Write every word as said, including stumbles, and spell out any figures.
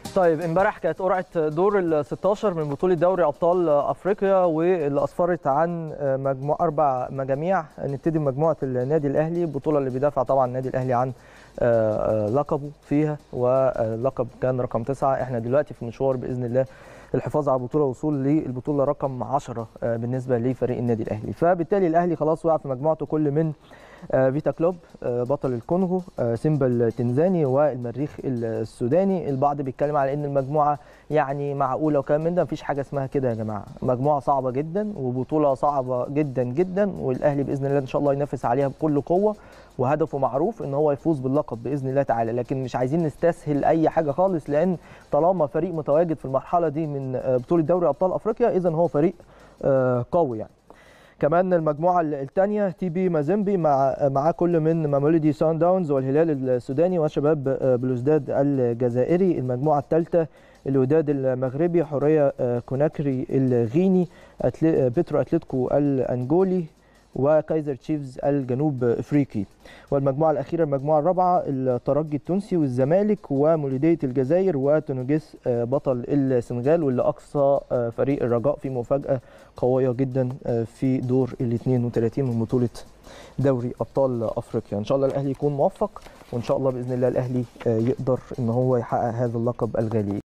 طيب امبارح كانت قرعه دور ال ستاشر من بطوله دوري ابطال افريقيا، واللي اسفرت عن مجموعه اربع مجاميع. نبتدي بمجموعه النادي الاهلي، البطوله اللي بيدافع طبعا النادي الاهلي عن لقبه فيها، واللقب كان رقم تسعة. احنا دلوقتي في مشوار باذن الله الحفاظ على البطوله والوصول للبطوله رقم عشرة بالنسبه لفريق النادي الاهلي. فبالتالي الاهلي خلاص وقع في مجموعته كل من فيتا كلوب بطل الكونغو، سيمبا التنزاني، والمريخ السوداني. البعض بيتكلم على ان المجموعه يعني معقوله وكلام من ده. مفيش حاجه اسمها كده يا جماعه، مجموعه صعبه جدا وبطوله صعبه جدا جدا، والاهلي باذن الله ان شاء الله ينافس عليها بكل قوه، وهدفه معروف ان هو يفوز باللقب باذن الله تعالى. لكن مش عايزين نستسهل اي حاجه خالص، لان طالما فريق متواجد في المرحله دي من بطوله دوري ابطال افريقيا اذا هو فريق قوي يعني. كمان المجموعه الثانيه تي بي مازيمبي مع مع كل من ماموليدي سان داونز والهلال السوداني وشباب بلوزداد الجزائري. المجموعه الثالثه الوداد المغربي، حوريه كوناكري الغيني، بيترو اتلتيكو الانجولي، وكايزر تشيفز الجنوب افريقي. والمجموعه الاخيره المجموعه الرابعه الترجي التونسي والزمالك ومولوديه الجزائر وتونجيس بطل السنغال، واللي اقصى فريق الرجاء في مفاجاه قويه جدا في دور ال اثنين وثلاثين من بطوله دوري ابطال افريقيا. ان شاء الله الاهلي يكون موفق، وان شاء الله باذن الله الاهلي يقدر ان هو يحقق هذا اللقب الغالي.